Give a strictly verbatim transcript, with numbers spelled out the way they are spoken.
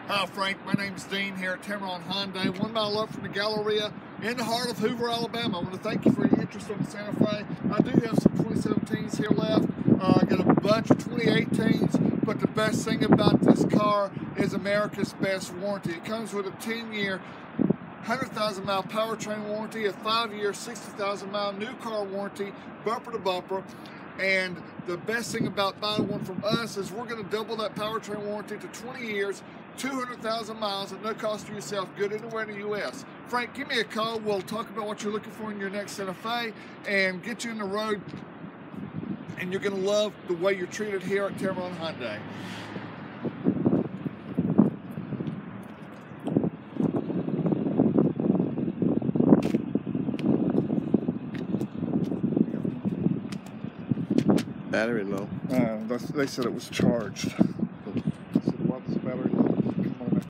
Hi Frank, my name's Dean here at Tamerlan Hyundai, one mile up from the Galleria in the heart of Hoover, Alabama. I want to thank you for your interest in the Santa Fe. I do have some twenty seventeens here left. Uh, I got a bunch of twenty eighteens, but the best thing about this car is America's best warranty. It comes with a ten year, one hundred thousand mile powertrain warranty, a five year, sixty thousand mile new car warranty, bumper to bumper. And the best thing about buying one from us is we're going to double that powertrain warranty to twenty years, two hundred thousand miles at no cost to yourself, good anywhere in the U S Frank, give me a call. We'll talk about what you're looking for in your next Santa Fe and get you in the road. And you're going to love the way you're treated here at Tamerlan Hyundai. Battery low. Uh, they said it was charged.